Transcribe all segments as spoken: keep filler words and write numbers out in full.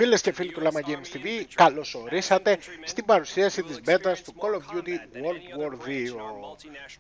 Φίλες και φίλοι του Lama Games τι βι, καλώς ορίσατε στην παρουσίαση της beta του Call of Duty World War δύο.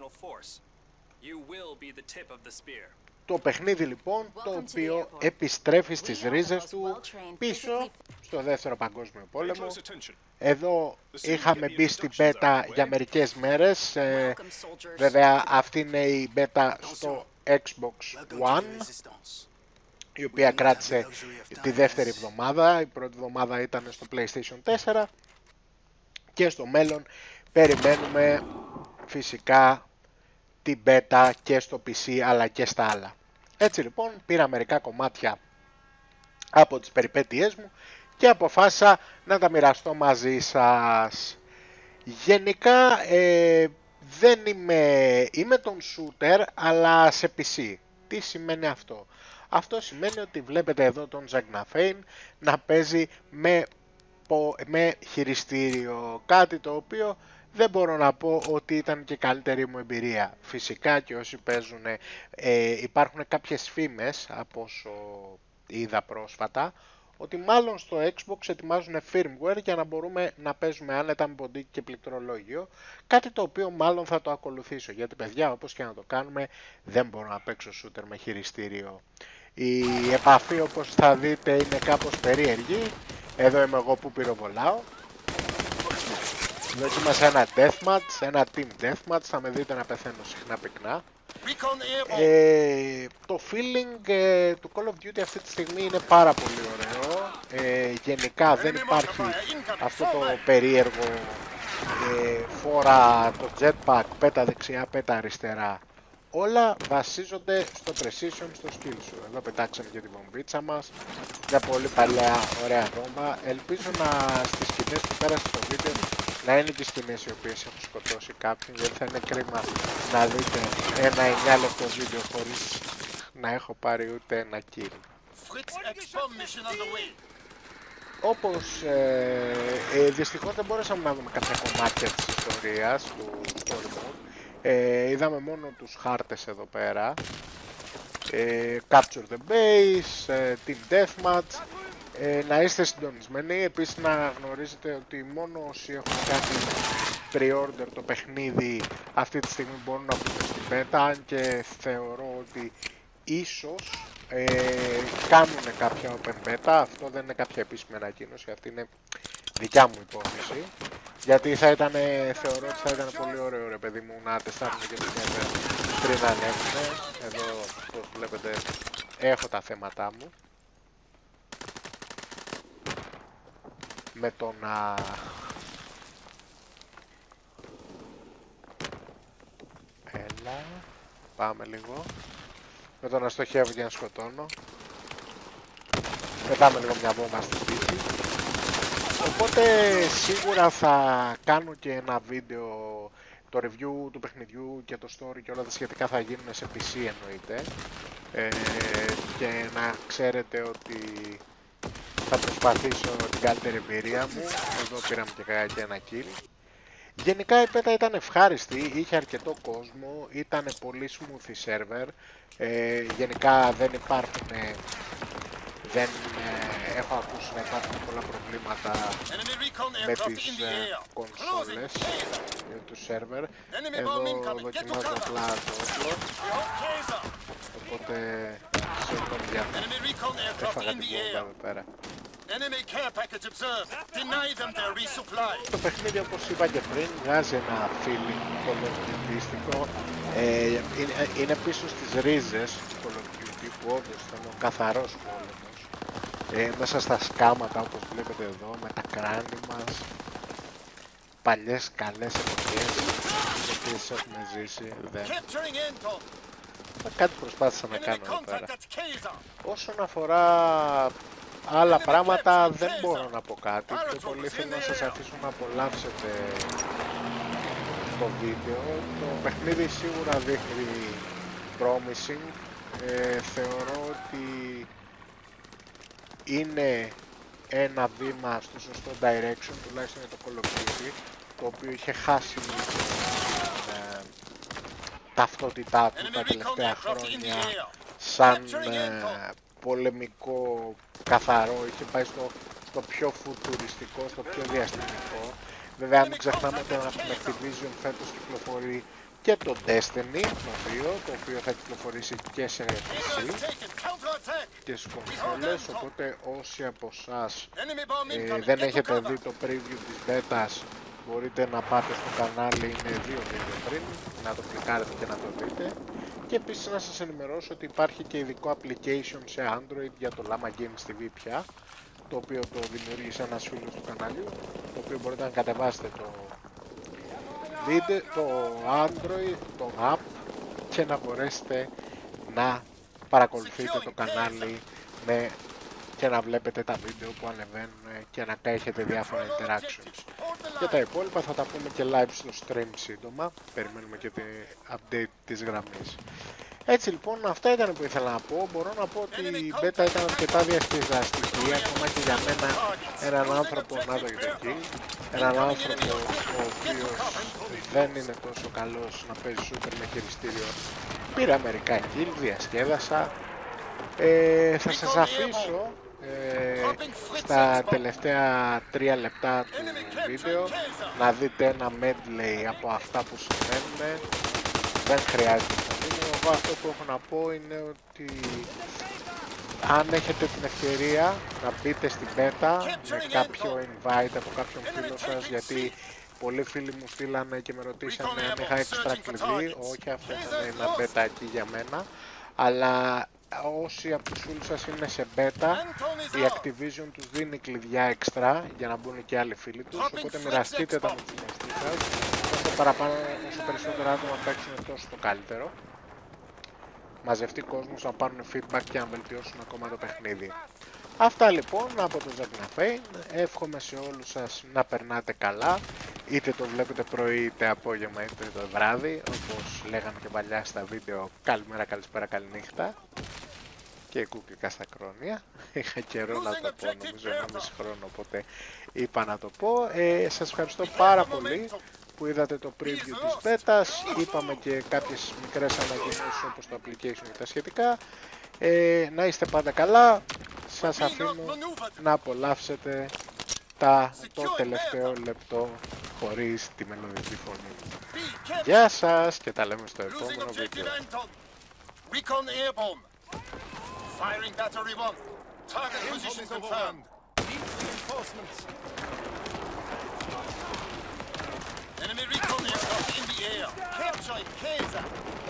Το παιχνίδι λοιπόν, το οποίο επιστρέφει στις ρίζες του πίσω στο δεύτερο παγκόσμιο πόλεμο. Εδώ είχαμε μπει στην beta για μερικές μέρες, ε, βέβαια αυτή είναι η beta στο Xbox One, η οποία κράτησε τη δεύτερη εβδομάδα. Η πρώτη εβδομάδα ήταν στο PlayStation τέσσερα και στο μέλλον περιμένουμε φυσικά την beta και στο πι σι αλλά και στα άλλα. Έτσι λοιπόν πήρα μερικά κομμάτια από τις περιπέτειές μου και αποφάσισα να τα μοιραστώ μαζί σας. Γενικά ε, δεν είμαι, είμαι τον shooter αλλά σε πι σι. Τι σημαίνει αυτό? Αυτό σημαίνει ότι βλέπετε εδώ τον Zagnafein να παίζει με, με χειριστήριο, κάτι το οποίο δεν μπορώ να πω ότι ήταν και καλύτερη μου εμπειρία. Φυσικά και όσοι παίζουν, ε, υπάρχουν κάποιες φήμες από όσο είδα πρόσφατα, ότι μάλλον στο Xbox ετοιμάζουν firmware για να μπορούμε να παίζουμε άνετα με ποντίκι και πληκτρολόγιο, κάτι το οποίο μάλλον θα το ακολουθήσω, γιατί παιδιά όπως και να το κάνουμε δεν μπορώ να παίξω shooter με χειριστήριο. Η επαφή όπως θα δείτε είναι κάπως περίεργη. Εδώ είμαι εγώ που πυροβολάω. Δοκίμασα ένα deathmatch, ένα team deathmatch, θα με δείτε να πεθαίνω συχνά πυκνά. Ε, το feeling ε, του Call of Duty αυτή τη στιγμή είναι πάρα πολύ ωραίο. Ε, γενικά δεν υπάρχει αυτό το περίεργο ε, φόρα το jetpack, πέτα δεξιά, πέτα αριστερά. Όλα βασίζονται στο precision, στο skill σου. Εδώ πετάξαμε και τη βομβίτσα μας. Μια πολύ παλιά ωραία βόμβα. Ελπίζω να στις σκηνές που πέρασε στο βίντεο να είναι και σκηνές οι οποίες έχουν σκοτώσει κάποιον, γιατί θα είναι κρίμα να δείτε ένα εννιά λεπτό βίντεο χωρίς να έχω πάρει ούτε ένα kill. Όπως ε, ε, δυστυχώς δεν μπορέσαμε να δούμε κάποια κομμάτια της ιστορίας του story mode. Ε, είδαμε μόνο τους χάρτες εδώ πέρα. ε, Capture the base, ε, Team Deathmatch. ε, Να είστε συντονισμένοι. Επίσης να γνωρίζετε ότι μόνο όσοι έχουν κάνει pre-order το παιχνίδι αυτή τη στιγμή μπορούν να μπουν στην beta, αν και θεωρώ ότι ίσως ε, κάνουν κάποια open beta. Αυτό δεν είναι κάποια επίσημη ανακοίνωση, αυτή είναι δικιά μου υπόθεση. Γιατί θα ήταν, θεωρώ ότι θα ήταν πολύ ωραίο ρε παιδί μου να τεστάρουμε και το server πριν ανέβουνε. Εδώ όπως βλέπετε έχω τα θέματα μου με το να έλα, πάμε λίγο, με το να στοχεύω και να σκοτώνω. Πετάμε λίγο μια βόμβα στην πίστη. Οπότε σίγουρα θα κάνω και ένα βίντεο, το review του παιχνιδιού και το story και όλα τα σχετικά θα γίνουν σε πι σι εννοείται. Ε, και να ξέρετε ότι θα προσπαθήσω την καλύτερη εμπειρία μου. Εδώ πήραμε και, και ένα kill. Γενικά η beta ήταν ευχάριστη, είχε αρκετό κόσμο, ήταν πολύ smooth η server. Ε, γενικά δεν υπάρχουν... Δεν ε, έχω ακούσει να υπάρχουν πολλά προβλήματα με τις ε, κονσόλες και του σερβερ. Εδώ δοκιμάζω απλά το όπλο, οπότε συγγνώμη για αυτό. Έφαγα την βόμβα εδώ πέρα. Το παιχνίδι όπως είπα και πριν βγάζει ένα feeling κολοκυθίστικο. ε, είναι, είναι πίσω στις ρίζες του Call of Duty που όντως ήταν ο καθαρός πόλεμος. Ε, μέσα στα σκάματα όπως βλέπετε εδώ, με τα κράνη μας, παλιές καλές εποχές τις οποίες έχουμε ζήσει. Δεν. Κάτι προσπάθησα να κάνω εδώ πέρα. Όσον αφορά άλλα πράγματα δεν μπορώ να πω κάτι. Πιο πολύ θέλω να σας αφήσω να απολαύσετε το βίντεο. Το παιχνίδι σίγουρα δείχνει promising. Ε, θεωρώ ότι είναι ένα βήμα στο σωστό direction, τουλάχιστον για το Call of Duty, το οποίο είχε χάσει την ε, ταυτότητά του τα τελευταία χρόνια σαν ε, πολεμικό καθαρό, είχε πάει στο στο πιο φουτουριστικό, στο πιο διαστημικό. Βέβαια μην ξεχνάμε ότι από την Activision φέτος κυκλοφορεί και το Destiny, το δύο, το οποίο θα κυκλοφορήσει και σε πι σι και στις κονσόλες, οπότε όσοι από εσάς ε, δεν έχετε δει το preview της Betas, μπορείτε να πάτε στο κανάλι, είναι δύο βίντεο πριν, να το κλικάρετε και να το δείτε. Και επίσης να σας ενημερώσω ότι υπάρχει και ειδικό application σε Android για το Llama Games τι βι πια, το οποίο το δημιούργησε ένας φίλος του καναλιού, το οποίο μπορείτε να κατεβάσετε το βίντεο, το Android, το app και να μπορέσετε να παρακολουθείτε το κανάλι με, και να βλέπετε τα βίντεο που ανεβαίνουν και να έχετε διάφορα interactions. Και τα υπόλοιπα θα τα πούμε και live στο stream σύντομα, περιμένουμε και την update της γραμμής. Έτσι λοιπόν, αυτά ήταν που ήθελα να πω. Μπορώ να πω ότι η beta ήταν αρκετά διασκεδαστική, ακόμα και για μένα έναν άνθρωπο, να το εκεί, έναν άνθρωπο ο οποίος δεν είναι τόσο καλός να παίζει σούπερ με χειριστήριο. Πήρα μερικά kill, διασκέδασα. Ε, θα σας αφήσω ε, στα τελευταία τρία λεπτά του βίντεο να δείτε ένα medley από αυτά που συμβαίνουν. Δεν χρειάζεται να δείτε. Εγώ αυτό που έχω να πω είναι ότι αν έχετε την ευκαιρία να μπείτε στην beta με κάποιο invite από κάποιον φίλο σας, γιατί πολλοί φίλοι μου στείλανε και με ρωτήσανε αν είχα έξτρα κλειδί. Όχι, αυτό είναι ένα beta εκεί για μένα, αλλά όσοι από τους φίλους σας είναι σε beta, η Activision τους δίνει κλειδιά έξτρα για να μπουν και άλλοι φίλοι τους, οπότε μοιραστείτε τα με τους γνωστούς σας. Όσο παραπάνω, όσο περισσότερα άτομα παίξουν, τόσο το καλύτερο. Μαζευτεί κόσμος να πάρουν feedback και να βελτιώσουν ακόμα το παιχνίδι. Αυτά λοιπόν από το Zagnafein. Εύχομαι σε όλους σας να περνάτε καλά, είτε το βλέπετε πρωί, είτε απόγευμα, είτε το βράδυ, όπως λέγαμε και παλιά στα βίντεο. Καλημέρα, καλησπέρα, καληνύχτα και κούκλικα στα κρόνια. Είχα καιρό να το πω, νομίζω ένα μισή χρόνο, οπότε είπα να το πω. ε, Σας ευχαριστώ πάρα πολύ που είδατε το preview της Betas. Είπαμε και κάποιες μικρές ανακοινώσεις όπως το application και τα σχετικά. ε, Να είστε πάντα καλά. Σας αφήνω να απολαύσετε τα, το τελευταίο λεπτό χωρίς τη μελωδική φωνή. Γεια σας και τα λέμε στο επόμενο βίντεο. Enemy recon aircraft in the air. Capture Kaiser.